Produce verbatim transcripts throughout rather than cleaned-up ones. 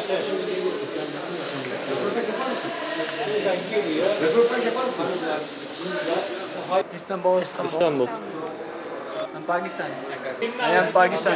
Röportaj yapar mısın? İstanbul, İstanbul. İstanbul. Ben Pakistan. I am Pakistan.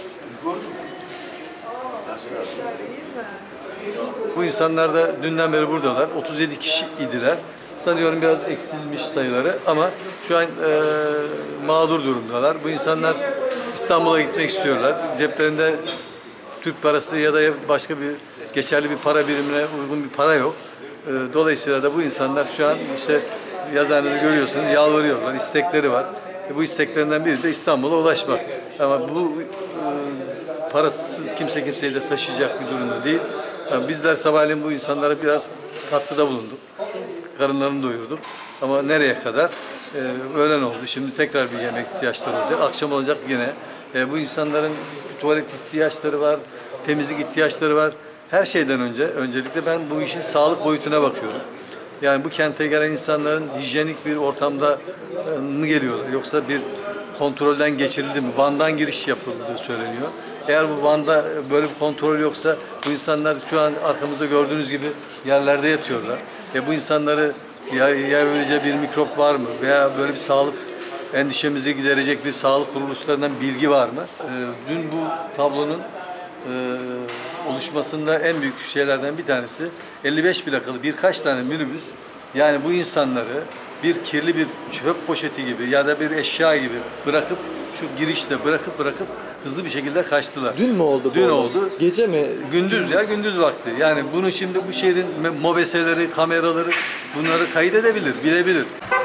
Bu insanlar da dünden beri buradalar. otuz yedi kişi idiler. Sanıyorum biraz eksilmiş sayıları ama şu an e, mağdur durumdalar. Bu insanlar İstanbul'a gitmek istiyorlar. Ceplerinde Türk parası ya da başka bir geçerli bir para birimine uygun bir para yok. E, dolayısıyla da bu insanlar şu an işte yazıhanede görüyorsunuz yalvarıyorlar, istekleri var. E, bu isteklerinden biri de İstanbul'a ulaşmak. Ama bu e, parasız kimse kimseyi de taşıyacak bir durumda değil. Yani bizler sabahleyin bu insanlara biraz katkıda bulunduk. Karınlarını doyurduk. Ama nereye kadar? Ee, öğlen oldu. Şimdi tekrar bir yemek ihtiyaçları olacak. Akşam olacak yine. Ee, bu insanların tuvalet ihtiyaçları var, temizlik ihtiyaçları var. Her şeyden önce, öncelikle ben bu işin sağlık boyutuna bakıyorum. Yani bu kente gelen insanların hijyenik bir ortamda mı geliyorlar? Yoksa bir kontrolden geçirildi mi? Van'dan giriş yapıldığı söyleniyor. Eğer bu Van'da böyle bir kontrol yoksa bu insanlar şu an arkamızda gördüğünüz gibi yerlerde yatıyorlar. E bu insanları yayabileceği bir mikrop var mı? Veya böyle bir sağlık endişemizi giderecek bir sağlık kuruluşlarından bilgi var mı? E, dün bu tablonun e, oluşmasında en büyük şeylerden bir tanesi elli beş plakalı birkaç tane minibüs, yani bu insanları bir kirli bir çöp poşeti gibi ya da bir eşya gibi bırakıp şu girişte bırakıp bırakıp hızlı bir şekilde kaçtılar. Dün mü oldu bu? Dün olay? oldu. Gece mi? Gündüz ya gündüz vakti. Yani bunu şimdi bu şehrin mobeseleri, kameraları bunları kaydedebilir, bilebilir.